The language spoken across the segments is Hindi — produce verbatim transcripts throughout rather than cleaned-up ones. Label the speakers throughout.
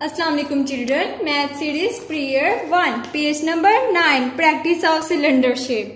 Speaker 1: अस्सलाम वालेकुम children, math series primer one, page number nine, practice of cylinder shape.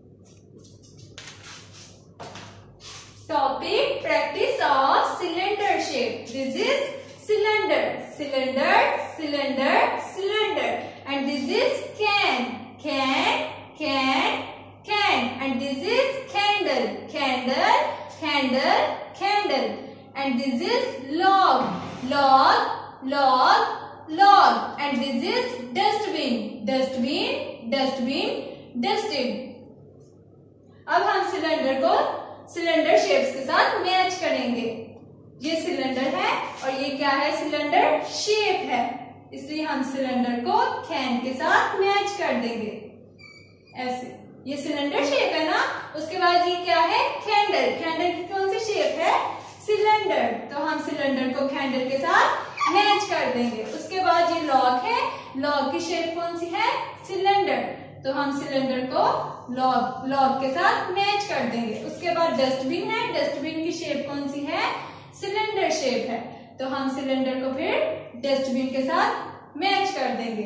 Speaker 1: Topic practice of cylinder shape. This is cylinder, cylinder, cylinder, cylinder, and this is can, can, can, can, and this is candle, candle, candle, candle, and this is log, log, log, log, and this is dustbin, dustbin, dustbin, dustbin. अब हम सिलेंडर को सिलेंडर शेप्स के साथ मैच करेंगे। ये सिलेंडर है और ये क्या है, सिलेंडर शेप है, इसलिए हम सिलेंडर को कैन के साथ मैच कर देंगे ऐसे। ये सिलेंडर शेप है ना। उसके बाद ये क्या है, कैंडल। कैंडल की कौन सी शेप है, सिलेंडर, तो हम सिलेंडर को कैंडल के साथ मैच कर देंगे। उसके बाद ये लॉग है, लॉग की शेप कौन सी है, सिलेंडर, तो हम सिलेंडर को लॉग लॉग के साथ मैच कर देंगे। उसके बाद डस्टबिन है, डस्टबिन की शेप कौन सी है, सिलेंडर शेप है, तो हम सिलेंडर को फिर डस्टबिन के साथ मैच कर देंगे।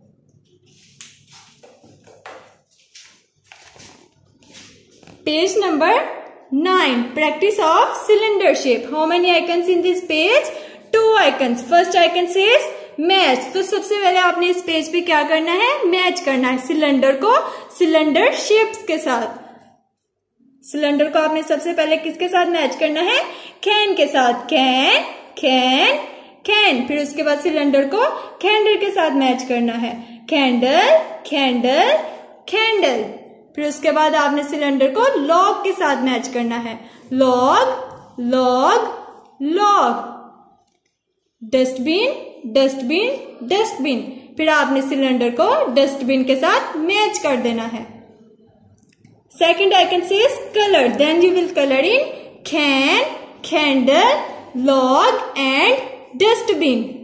Speaker 1: Page number nine, practice of cylinder shape. How many icons in this page, two icons. First icon says match, तो सबसे पहले आपने इस पेज पे क्या करना है, मैच करना है सिलेंडर को सिलेंडर शेप्स के साथ। सिलेंडर को आपने सबसे पहले किसके साथ मैच करना है, कैन के साथ, कैन, कैन, कैन। फिर उसके बाद सिलेंडर को कैंडल के साथ मैच करना है, कैंडल, कैंडल, कैंडल। फिर उसके बाद आपने सिलेंडर को लॉग के साथ मैच करना है, log, log, log. Dustbin, dustbin, dustbin. फिर आपने सिलेंडर को डस्टबिन के साथ मैच कर देना है। Second icon says color. Then you will color in can, candle, log and dustbin.